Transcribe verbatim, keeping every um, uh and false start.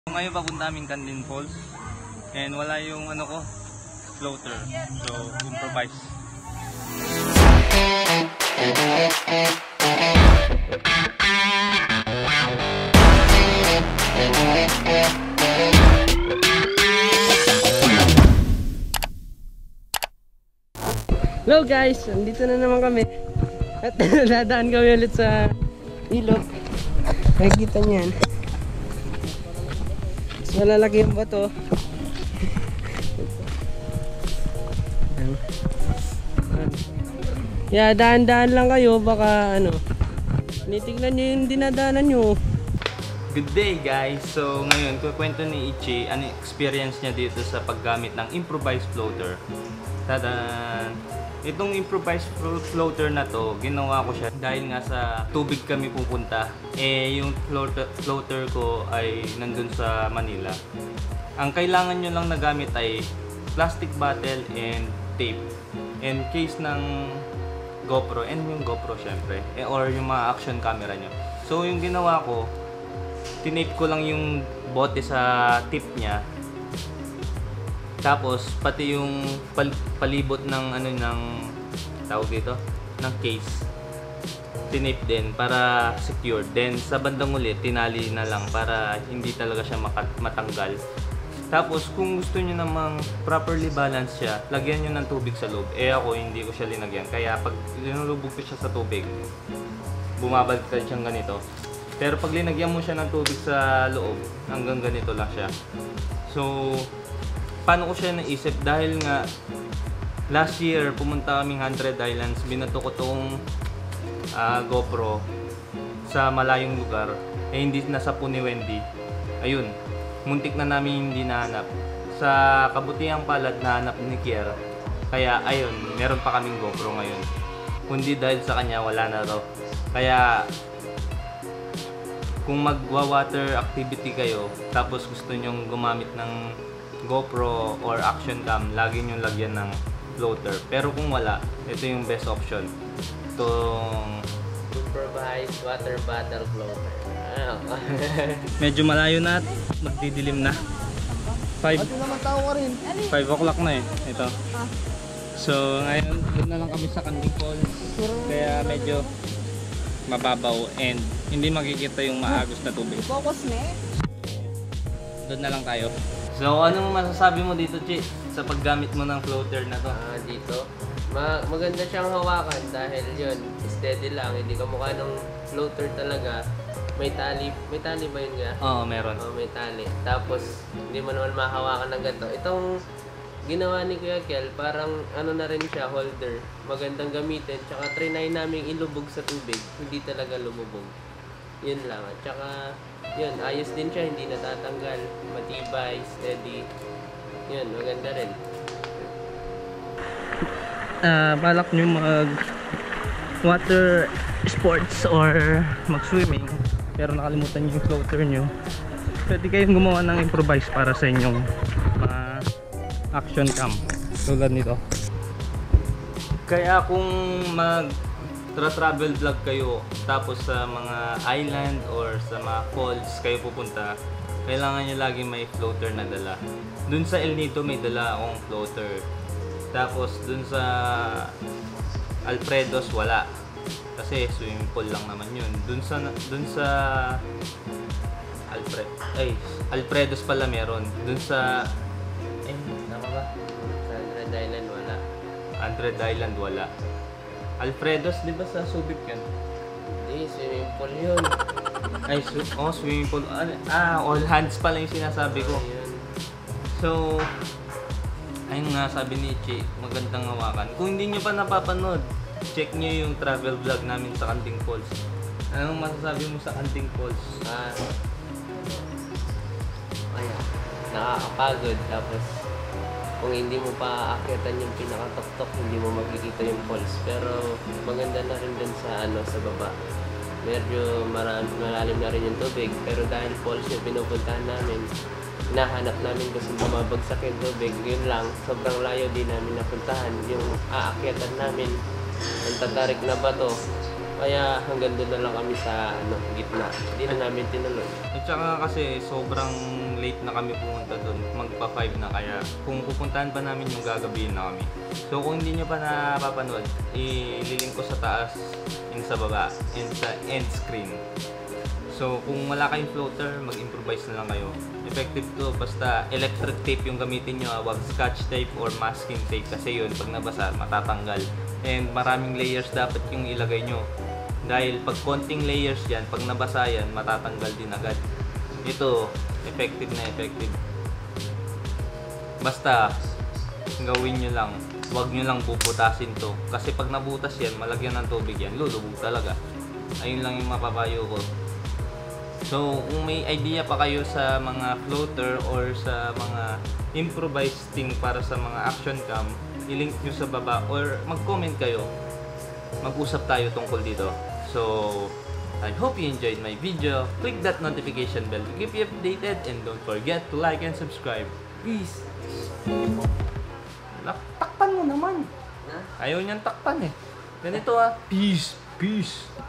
Ngayon papunta aming Canlin Falls and wala yung ano ko, floater. So, improvise. Hello guys, andito na naman kami. At dadaan kami ulit sa ilog. Nakikita niyan. Mas malalaki yung bato. Yeah, daan-daan lang kayo, baka ano, tinitignan nyo yung dinadaanan nyo. Good day guys! So ngayon, kukwento ni Ichi ano experience niya dito sa paggamit ng improvised floater. Tadan! Itong improvised floater na to, ginawa ko siya dahil nga sa tubig kami pupunta. Eh, yung floater, floater ko ay nandun sa Manila. Ang kailangan nyo lang na gamit ay plastic bottle and tape. And case ng GoPro, and yung GoPro syempre. Eh, or yung mga action camera nyo. So, yung ginawa ko, tinape ko lang yung bote sa tip niya. Tapos pati yung pal palibot ng ano ng tawag dito ng case tinape din para secure. Then sa bandang ulit tinali na lang para hindi talaga siya matanggal. Tapos kung gusto niyo namang properly balance siya, lagyan niyo ng tubig sa loob. Eh ako hindi ko siya linagyan. Kaya pag linulubog ko siya sa tubig, bumabalik siyang ganito. Pero pag linagyan mo siya ng tubig sa loob, hanggang ganito lang siya. So paano ko siya naisip? Dahil nga last year pumunta kaming Hundred Islands, binato ko tong uh, GoPro sa malayong lugar, eh hindi nasa Puniwendi. Ayun, muntik na namin hindi nahanap. Sa kabutihang palad nahanap ni Kier. Kaya ayun, meron pa kaming GoPro ngayon. Kundi dahil sa kanya wala na raw. Kaya kung magwa-water activity kayo tapos gusto nyong gumamit ng GoPro or action cam, lagi nyo lagyan ng floater. Pero kung wala, ito yung best option. Itong Improvised water bottle floater. medyo malayo na at magdidilim na. five o'clock na eh. Ito. So ngayon, doon na lang kami sa Canlin Falls. Kaya medyo mababaw and hindi makikita yung maagos na tubig. Focus me. Doon na lang tayo. So, anong masasabi mo dito, Chi? Sa paggamit mo ng floater na to? Ah, dito, ma maganda siyang hawakan dahil yun, steady lang, hindi ka mukha ng floater talaga. May tali, may tali ba yun nga? Oo, meron. Oo, may tali. Tapos, hindi mo naman mahawakan ng ganito. Itong ginawa ni Kuya Kel, parang ano na rin siya, holder. Magandang gamitin. Tsaka trinay namin ilubog sa tubig. Hindi talaga lumubog. Yun lang. At tsaka, yun, ayos din siya. Hindi natatanggal. Matibay, steady. Yun, maganda rin. Uh, balak nyo mag water sports or mag swimming pero nakalimutan nyo yung floater nyo, pwede kayong gumawa ng improvise para sa inyong mga action cam tulad nito. Kaya kung mag tra-travel vlog kayo tapos sa mga island or sa mga falls kayo pupunta, kailangan nyo lagi may floater na dala. Dun sa El Nido may dala akong floater. Tapos dun sa Alfredos wala. Kasi swimming pool lang naman yun. Dun sa dun sa Alfred ay Alfredos pala meron. Dun sa eh tama ba? Sa Hundred Island wala. Hundred Island wala. Alfredos di ba sa Subic yan? Hindi, swimming pool yun. Ay, oh, swimming pool. Ah, all hands pala yung sinasabi ko. Ayun. So, ayun nga, sabi ni Ichi, magandang hawakan. Kung hindi nyo pa napapanood, check nyo yung travel vlog namin sa Canlin Falls. Anong masasabi mo sa Canlin Falls? Ah, ayan, nakakapagod. Tapos, kung hindi mo pa aakyatan yung pinakatok-tok, hindi mo makikita yung falls. Pero, maganda na rin dun sa, ano, sa baba. Medyo marami, malalim na rin yung tubig. Pero dahil falls yung pinupuntahan namin, hinahanap namin kasi bumabagsak yung tubig. Yun lang, sobrang layo din namin napuntahan. Yung aakyatan namin, ang tatarik na bato. Kaya hanggang doon na lang kami sa ano, gitna. Hindi na namin tinuloy. At saka kasi sobrang late na kami pumunta doon, magpa five na, kaya kung pupuntahan pa namin yung gagabihin na kami. So kung hindi nyo pa napapanood, ililink ko sa taas, in sa baba, and sa end screen. So kung wala kayong floater, mag-improvise na lang kayo. Effective to, basta electric tape yung gamitin nyo, wag scotch tape or masking tape, kasi yun, pag nabasa, matatanggal. And maraming layers dapat yung ilagay nyo. Dahil pag konting layers yan, pag nabasa yan, matatanggal din agad. Ito, effective na effective. Basta, gawin nyo lang. Huwag nyo lang puputasin to. Kasi pag nabutas yan, malagyan ng tubig yan, lulubog talaga. Ayun lang yung mapapayo ko. So, kung may idea pa kayo sa mga floater or sa mga improvised thing para sa mga action cam, i-link nyo sa baba or mag-comment kayo. Mag-usap tayo tungkol dito. So, I hope you enjoyed my video. Click that notification bell to keep you updated and don't forget to like and subscribe. Peace! Takpan mo naman! Ayaw niyang takpan eh. Ganito ah. Peace! Peace!